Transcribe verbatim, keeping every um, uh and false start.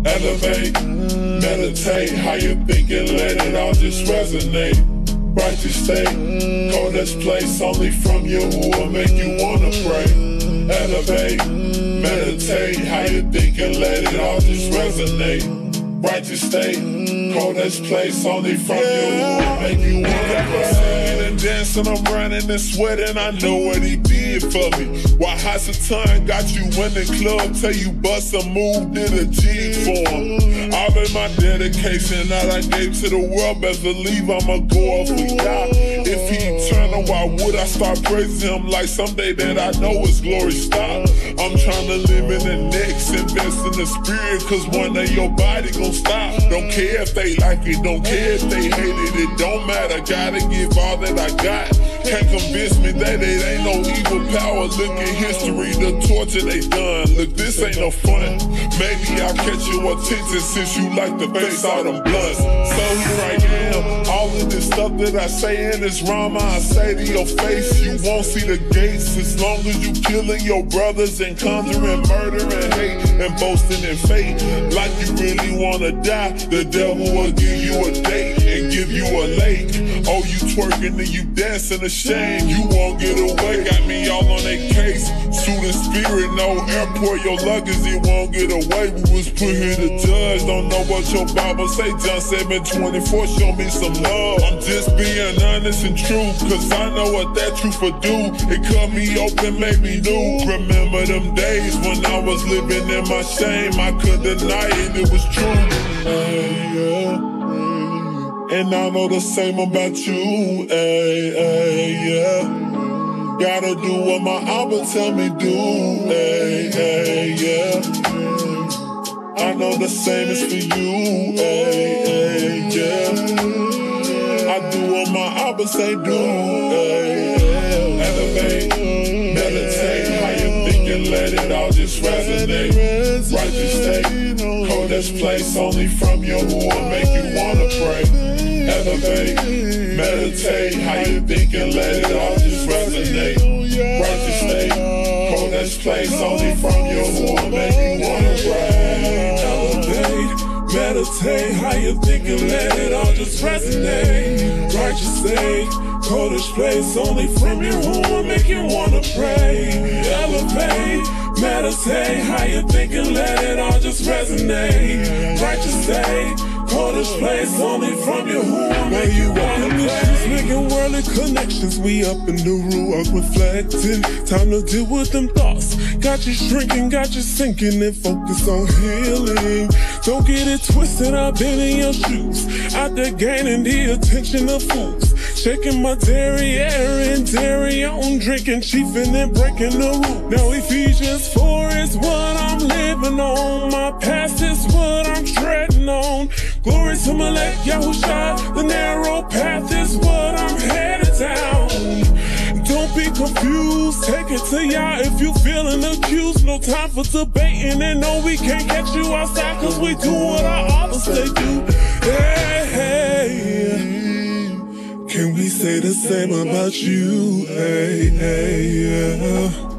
Elevate, meditate, how you thinking, let it all just resonate. Righteous state, coldest place, only from you who will make you wanna pray. Elevate, meditate, how you thinking, let it all just resonate. Righteous state, coldest place, only from you who will make you wanna pray. And dancing, I'm running and sweating, I know what he did for me. Why Hasatan got you in the club, tell you bust a move, did a jig for him. All in my dedication that I gave to the world, best believe I'ma go off with God. If he eternal, why would I start praising him like someday that I know his glory stop? I'm trying to live in the next, invest in the spirit, cause one day your body gon' stop. Don't care if they like it, don't care if they hate it, it don't matter. Gotta give all that I got. Can't convince me that it ain't no evil power. Look at history, the torture they done. Look, this ain't no fun. Maybe I'll catch your attention since you like to face all them blunts. So here I am, all of this stuff that I say in this rhyme, I say to your face, you won't see the gates as long as you killing your brothers and conjuring murder and hate and boasting in fate. Like you really wanna die, the devil will give you a date and give you a lake. Oh, you twerking and you dancing ashamed, you won't get away. Got me all on that case, shooting spirit, no airport, your luggage, it won't get away. We was put here to judge, don't know what your Bible say. John seven twenty-four, show me some love. I'm just being honest and true, cause I know what that truth will do. It cut me open, made me new. Remember them days when I was living in my shame, I couldn't deny it, it was true. Hey, yeah. And I know the same about you, ay, ay, yeah. Gotta do what my Abba tell me do, ay, ay, yeah. I know the same is for you, ay, ay, yeah. I do what my Abba say do, ay, ay. Elevate, meditate, how you thinking, let it all just resonate. Righteous state, coldest place, only from you who will make you wanna pray. Elevate, meditate, how you thinking, let it all just resonate. Righteous state, coldest place, only from you who will make you wanna pray. Elevate, meditate, how you thinking, let it all just resonate. Righteous state, coldest place, only from you who will make you wanna pray. Elevate, meditate, how you thinking, let it all just resonate. Righteous state, coldest place, only from you who will make you wanna play. Making worldly connections, we up in the ruach reflecting. Time to deal with them thoughts. Got you shrinking, got you sinking, and focus on healing. Don't get it twisted, I've been in your shoes. Out there gaining the attention of fools. Shaking my derriere and dairy on, drinking, chiefing and breaking the rule. Now Ephesians four is what I'm living on. My past is what I'm treading on. Glory to Malek Yahusha, the narrow path is what I'm headed down. Don't be confused, take it to Yah if you feeling accused. No time for debating, and no, we can't catch you outside, cause we do what our others they do. Hey, hey, can we say the same about you? Hey, hey, yeah.